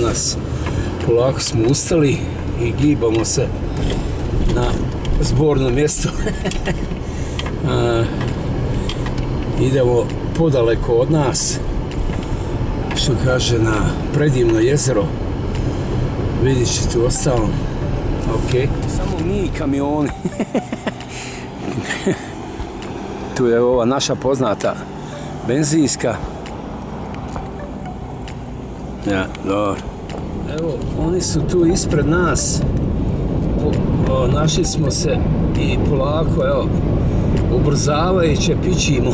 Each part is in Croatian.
danas. Polako smo ustali i gibamo se na zborno mjesto. Idemo podaleko od nas, što kaže, na predivno jezero. Vidjet ćete u ostalom. Ok, samo mi kamioni. Tu je ova naša poznata benzinska. Ja, dobro. Evo, oni su tu ispred nas. Našli smo se i polako, evo, ubrzavajuće pićimo.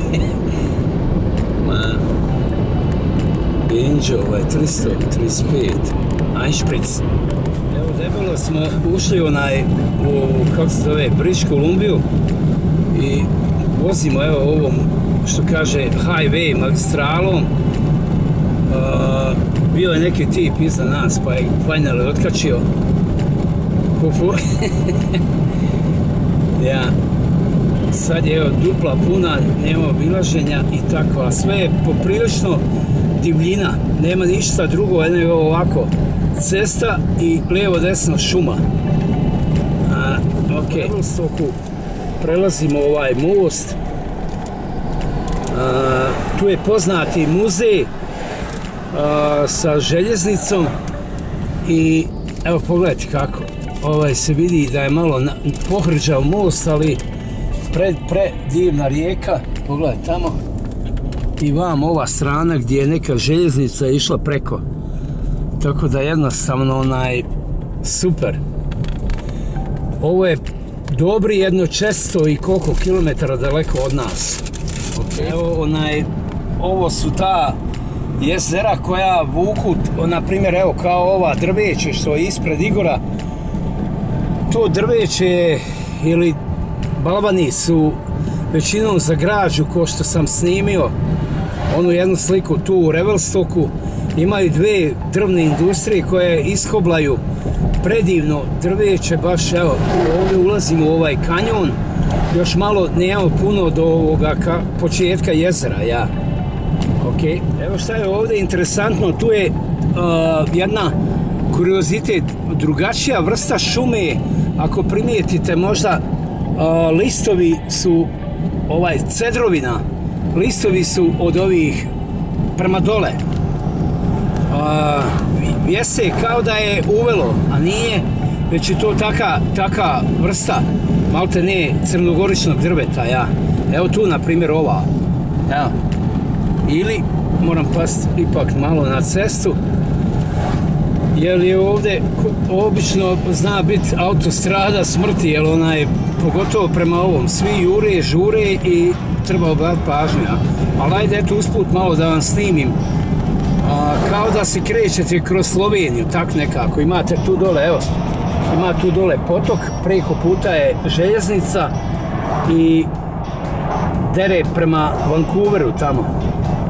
Benđo, 335, Einspritz. Evo, debelo smo ušli u, kako se zove, British Columbiju i vozimo, evo, ovom, što kaže, highway, magistralom. Bio je neki tip iza nas, pa je finally otkačio. Ja. Sad je, evo, dupla puna, nema obilaženja i tako, a sve je poprilično divljina, nema ništa drugo, nego ovako, cesta i lijevo desno šuma. Ok, u Revelstoku prelazimo ovaj most. Tu je poznati muzej sa željeznicom i evo, pogledajte kako se vidi da je malo pohrđav most, ali predivna rijeka. Pogledajte tamo i vam ova strana gdje je neka željeznica išla preko, tako da jednostavno super. Ovo je dobri jedno 600 i koliko kilometara daleko od nas. Okay. Evo, ovo su ta jezera koja vuku, na primjer, evo, kao ova drveće što je ispred Igora. To drveće ili balvani su većinom za građu, ko što sam snimio onu jednu sliku tu u Revelstoku. Imaju dve drvne industrije koje iskoblaju predivno drveće, baš, evo, ovdje ulazimo u ovaj kanjon, još malo, nemamo puno do ovoga početka jezera, ja. Ok, evo šta je ovdje interesantno, tu je jedna kuriozitet, drugačija vrsta šume, ako primijetite možda, listovi su, cedrovina, listovi su od ovih prema dole. Jeste kao da je uvelo, a nije, već je to taka vrsta, malte ne, crnogoričnog drveta, ja. Evo tu, na primjer, ova, ja. Ili, moram pasti ipak malo na cestu, jer je ovdje obično zna biti autostrada smrti, jer pogotovo prema ovom, svi jure, žure i treba obratiti pažnju, ja. Ali ajde, eto, usput malo da vam snimim, kao da se krećete kroz Sloveniju, tak nekako. Imate tu dole, evo, ima tu dole potok, preko puta je željeznica i dere prema Vancouveru tamo.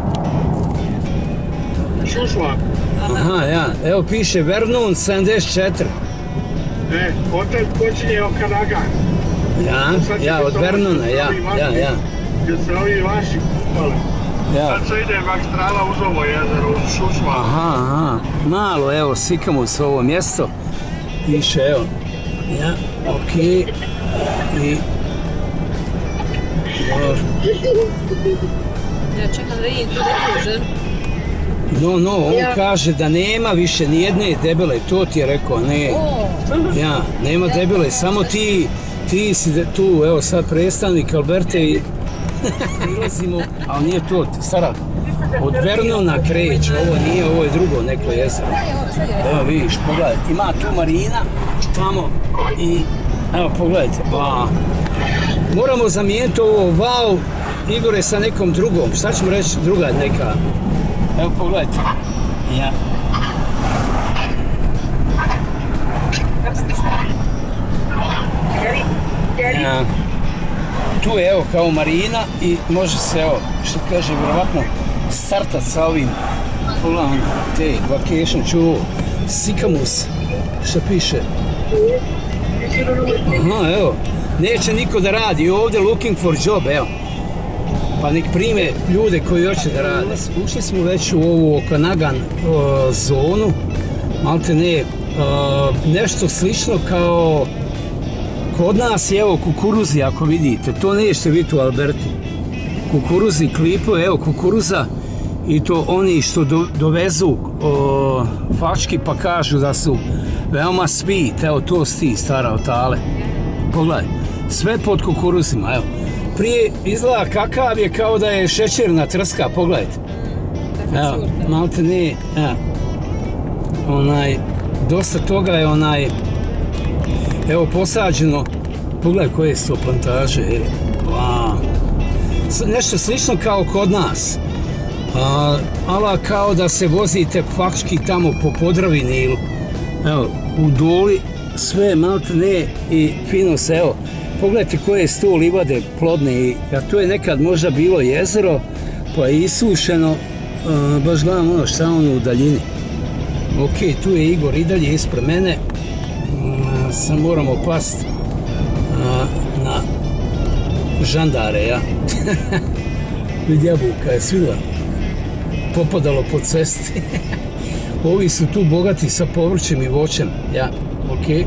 Aha, ja, evo piše Vernon 74. Hotel počinje od Kanaga. Ja, od Vernona, ja. Gdje se ovi vaši kupali. Sad se ide magistrala uz ovo jezero, uz Šušma. Aha, malo, evo, sikamo se ovo mjesto. Piše, evo, ja, okej. I... Ja čekam da vidim tu detužer. No, on kaže da nema više nijedne debele, to ti je rekao, ne. Ja, nema debele, samo ti si tu, evo sad predstavnik Alberte i prilazimo, ali nije to, stara, od Vernona kreće, ovo je drugo neko jezero. Evo vidiš, pogledaj, ima tu marina, tamo i, evo pogledajte, moramo zamijeniti ovo wow, Igore, sa nekom drugom, šta ćemo reći, druga neka. Evo pogledajte. Ja. Ja. Tu je, evo, kao marina i može se, evo, što kaže, vjerovatno startat sa ovim, pogledam, te vacation, čuo, Sikamus, što piše. Aha, evo, neće niko da radi, ovdje looking for job, evo. pa nek prime ljude koji hoće da rade. Ušli smo već u ovu Okanagan zonu, malte ne, nešto slično kao kod nas je, evo, kukuruzi, ako vidite, to nećete vidjeti u Alberti. Kukuruzi, klipu, evo, kukuruza, i to oni što dovezu fački pa kažu da su veoma sweet, evo, to su ti stara otale. Pogledaj, sve pod kukuruzima, evo. Prije izgleda kakav je, kao da je šećerna trska, pogledajte. Evo, malte ne, dosta toga je evo, posađeno, pogledaj koje su to plantaže, nešto slično kao kod nas, ali kao da se vozite faktički tamo po Podravini ili, evo, u Doli, sve malte ne i fino se, evo, pogledajte koje su to livade plodne, a to je nekad možda bilo jezero, pa je isušeno, baš gledam ono šta ono u daljini. Ok, tu je Igor i dalje ispred mene, sad moramo past na žandare, ja. Vidi, jabuka je svila popadalo po cesti. Ovi su tu bogati sa povrćem i voćem, ja, ok.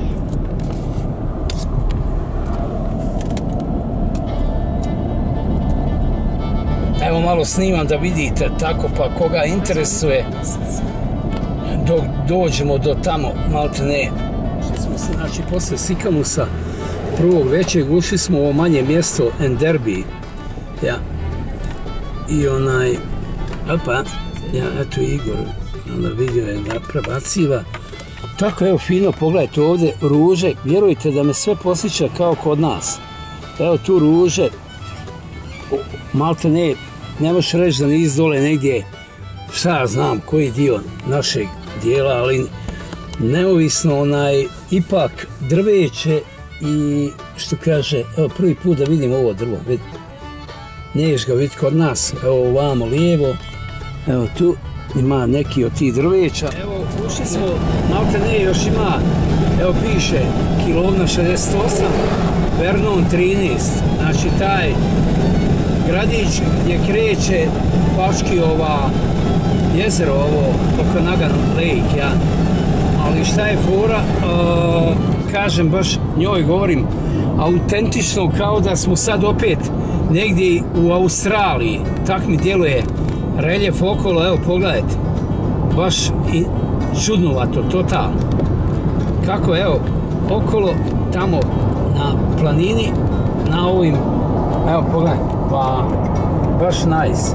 Evo malo snimam da vidite tako, pa koga interesuje, dok dođemo do tamo, malte ne. Znači, posle Sikamusa, prvog većeg, ušli smo u ovo manje mjesto Enderby, ja, i opa, ja, eto Igor, onda vidio je da prebaciva, tako, evo, fino, pogledajte ovdje ruže, vjerujte da me sve posjeća kao kod nas, evo tu ruže, malte ne možeš reći da niz dole negdje, šta ja znam, koji dio našeg dijela, ali neovisno ipak drveće i što kaže, evo prvi put da vidim ovo drvo, vidi, neš ga vidjeti kod nas, evo ovamo lijevo, evo tu ima neki od tih drveća, evo ušli smo, malte ne, još ima, evo piše Kilovna 68, Vernon 13, znači taj gradić gdje kreće faktički ova jezero, ovo Okanagan Lake, ja. Ali šta je fora, kažem, baš njoj govorim, autentično, kao da smo sad opet negdje u Australiji, tak mi djeluje reljef okolo, evo pogledajte, baš i čudnovato, totalno. Kako, evo, okolo, tamo na planini, na ovim, evo pogledajte, pa baš nice.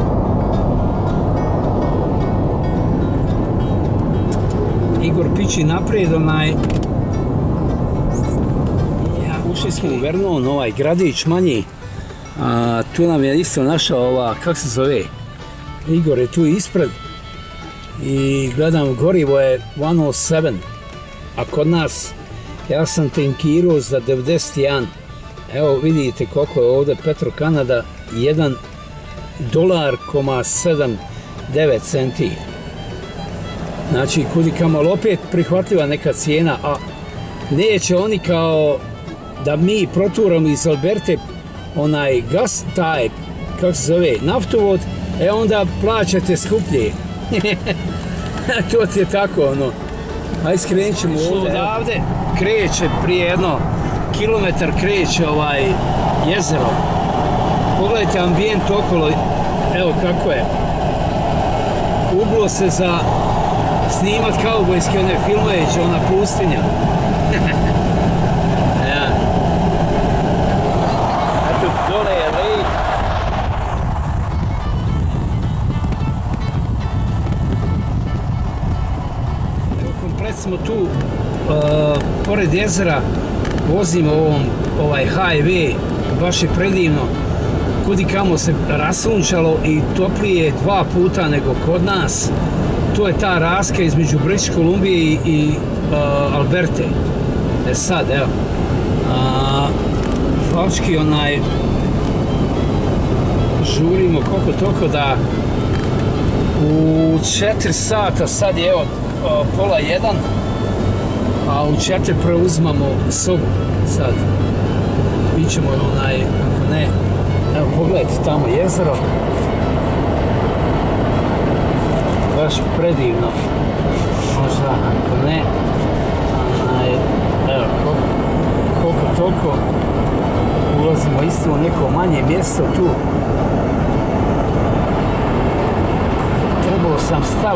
Igor pići naprijed, ušli smo u Vernon, ovaj gradić manji, tu nam je isto našao ova, kak se zove, Igor je tu ispred i gledam, gorivo je 107, a kod nas ja sam tankirao za 91, evo vidite koliko je ovdje Petro-Kanada, $1,79 centi. Znači, kudikamo, ali opet prihvatljiva neka cijena, a neće oni kao da mi proturamo iz Alberte onaj gas, taj, kako se zove, naftovod, onda plaćate skuplje. To ti je tako, ono. Ajde, skrenut ćemo ovdje. Odavde kreće, prije jedno kilometar kreće jezero. Pogledajte ambijent okolo, evo kako je. Uglo se za snimat kaubojske one filmove, ona pustinja. Ja. Eto, dole je lake. Evo, komplet smo tu, pored jezera, vozimo ovaj highway, baš je predivno. Kudikamo se rasunčalo i toplije 2 puta nego kod nas. To je ta razlika između British Columbije i Alberte. Sad, evo, faktički žurimo koliko toliko da u 4 sata, sad je evo pola 1, a u 4 preuzmamo sobu sad. Ićemo ako ne, Evo, pogledajte tamo jezero. Baš predivno. Možda, ako ne, evo, koliko toliko ulazimo isto u neko manje mjesto tu. Trebao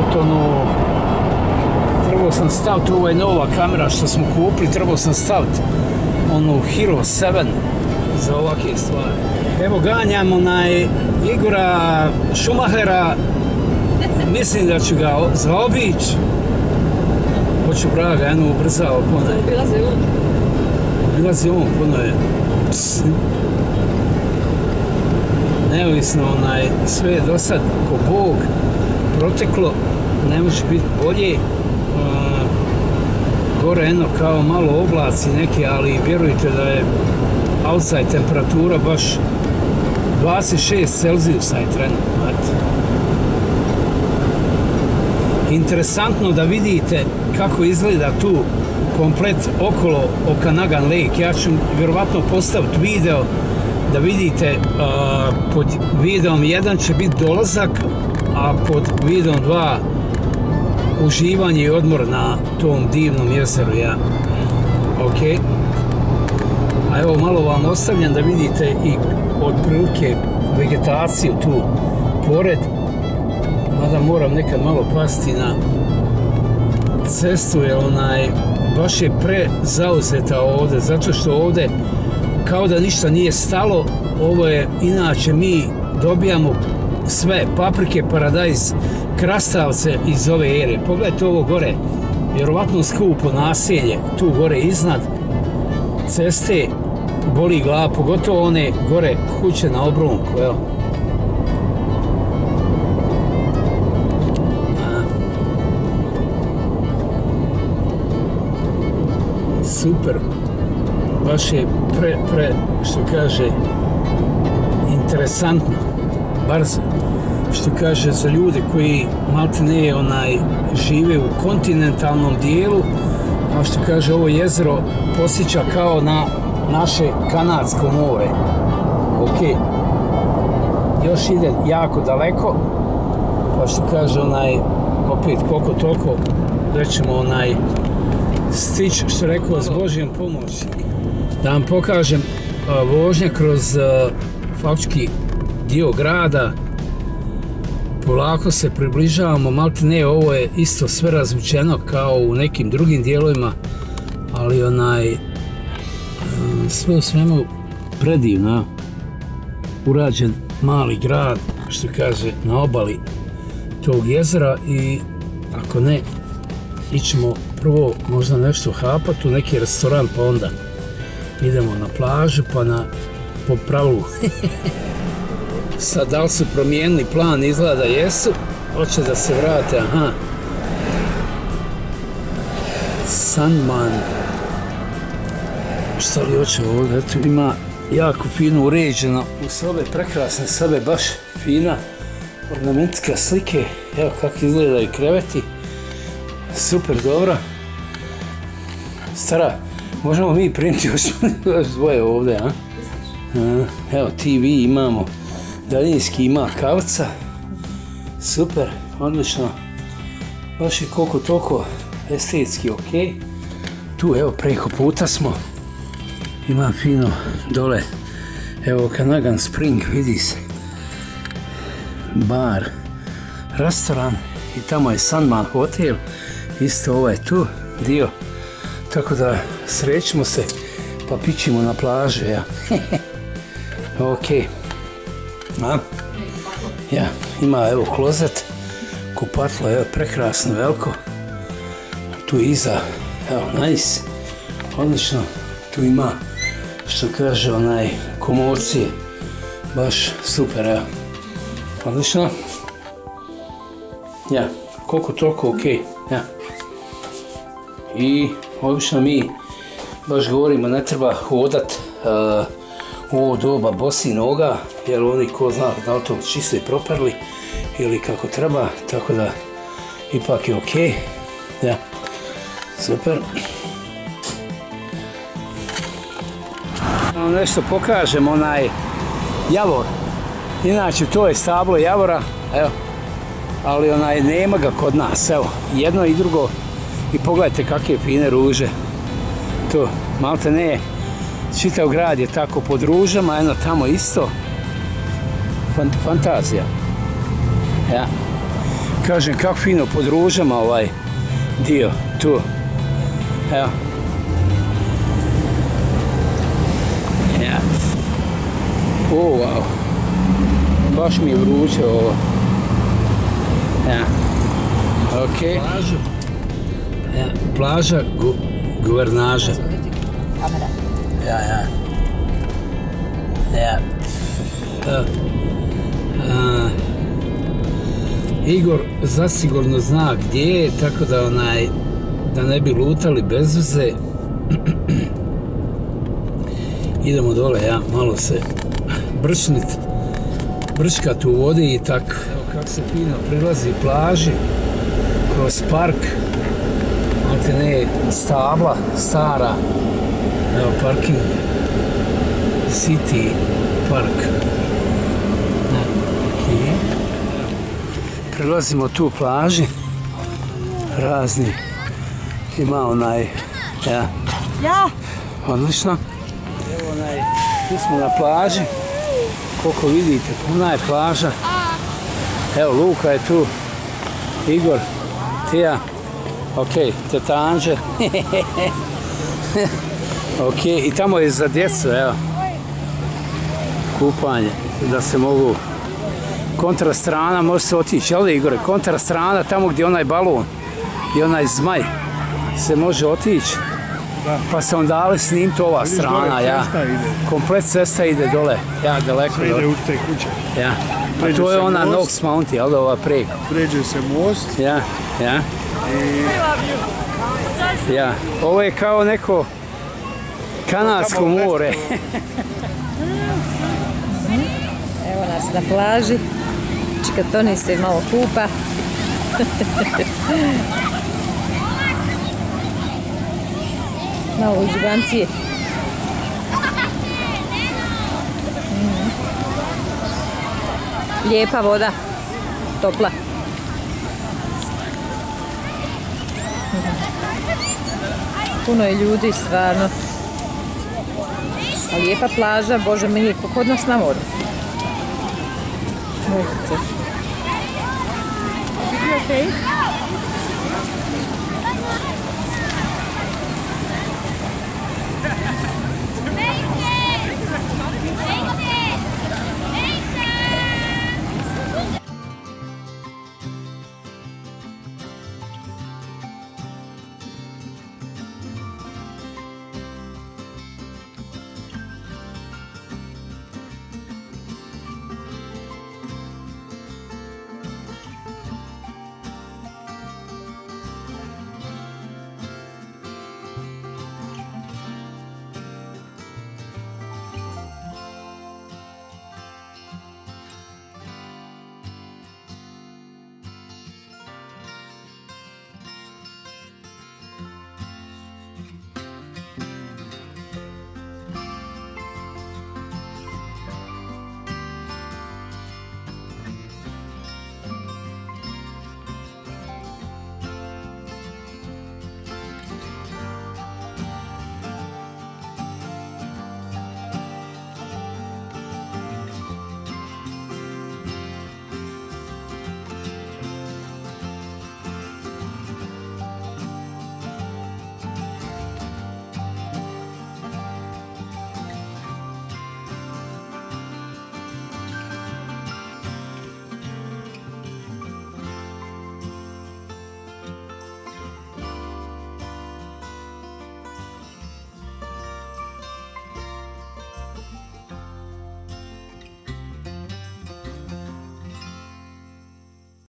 sam staviti, ovo je nova kamera što smo kupili, trebao sam staviti onu Hero 7 za ovakve stvari. Evo ganjam Igora Schumachera, mislim da ću ga zaobići. Hoću Braga, jednu ubrzao, puno je. Obilazi on, puno je. Neovisno, sve je do sad ko Bog proteklo, ne može biti bolje. Gore jedno kao malo oblaci neke, ali vjerujte da je outside temperatura baš 26 Celzijusa je trenutno. Interesantno da vidite kako izgleda tu komplet okolo Okanagan Lake. Ja ću vjerovatno postaviti video da vidite, pod videom 1 će biti dolazak, a pod videom 2 uživanje i odmor na tom divnom jezeru. Ok. A evo malo vam ostavljam da vidite i otprilike vegetaciju tu pored. Mada moram nekad malo pasti na cestu jer baš je prezauzeta ovdje, zato što ovdje kao da ništa nije stalo. Ovo je, inače mi dobijamo sve, paprike, paradajz, krastavce iz ove ere. Pogledajte ovo gore, vjerovatno skupo naselje, tu gore iznad ceste, boli glava, pogotovo one gore kuće na obrunku, evo. Super, baš je što kaže, interesantno, brzo, što kaže za ljude koji maltene žive u kontinentalnom dijelu, a što kaže ovo jezero posjeća kao na naše Kanadsko more. Ok, još ide jako daleko, pa što kaže opet koliko toliko da ćemo stići, što rekao, s Božjom pomoći. Da vam pokažem vožnja kroz faktički dio grada. Polako se približavamo, maltene ovo je isto sve razvučeno kao u nekim drugim dijelovima, ali sve u svemu predivno urađen mali grad, što kaže, na obali tog jezera. I ako ne, ićemo prvo možda nešto hapati u neki restoran, pa onda idemo na plažu, pa po pravilu. Sad, da li su promijenili plan, izgleda da jesu, hoće da se vrate, aha. Sandman. Šta li hoće ovdje, eto ima jako fino uređeno u sobe, prekrasne sobe, baš fina ornamentika slike, evo kako izgledaju kreveti, super dobro. Stara, možemo mi primiti još dvoje ovdje, a? Evo, TV imamo, daljinski ima kavca, super, odlično, baš je koliko toliko estetski ok. Tu evo preko puta smo, ima fino dole, evo Okanagan Spring, vidi se, bar, restoran i tamo je Sandman hotel, isto ovaj tu dio, tako da srećemo se pa pićimo na plaže, ja. Ok. Ja, ima evo klozet, kupatlo, evo prekrasno, veliko. Tu iza, evo, nice, odlično. Tu ima, što kaže, komorcije, baš super, evo. Odlično. Ja, koliko toliko ok, ja. I obično mi baš govorimo, ne treba hodat u ovo doba bosi noga, jer oni ko zna da li to čisto i properli ili kako treba, tako da ipak je ok. Ja, super. Nešto pokažem, Javor. Inače, to je stablo javora, evo. Ali nema ga kod nas, evo. Jedno i drugo. I pogledajte kakve fine ruže. To, malte ne, čitav grad je tako pod ružama, jedno tamo isto. Fantazija. Ja. Kažem, kako fino pod ružama ovaj dio, tu. Evo. Ja. O, wow. Baš mi je vruće ovo. Ja. Okej. Ja, plaža Guvernaža. Ja. Igor zasigurno zna gdje je, tako da ne bi lutali bez veze. Idemo dole, ja, malo se brčkat u vodi i tako. Evo kako se fino prilazi plaži, kroz park, malte ne, stabla, stara, evo parking, City Park. Prilazimo tu plaži, razni, ima ja, odlično. Evo tu smo na plaži, koliko vidite, puna je plaža. Evo, Luka je tu, Igor, Tija, okej, teta Anđe. Okej, i tamo je za djecu, evo, kupanje, da se mogu, kontra strana može se otići, jel' Igore, kontra strana, tamo gdje je onaj balon i onaj zmaj, se može otići. Pa se onda dali snimiti ova strana, ja. Komplet cesta ide dole, ja, daleko dole. Sve ide u te kuće. Ja. A to je ona Knox Mountain, jel' ova preko? Pređe se most. Ja. Ja, ovo je kao neko kanadsko more. Evo nas na plaži. Čikatoni se malo kupa. Malo uživancije. Lijepa voda. Topla. Puno je ljudi, stvarno. A lijepa plaža, Bože mili, kod nas na moru. Vidite.